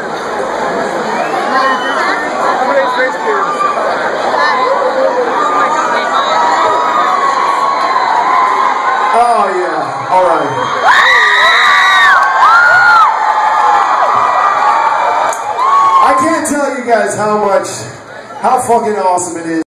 Oh yeah, all right. I can't tell you guys how fucking awesome it is.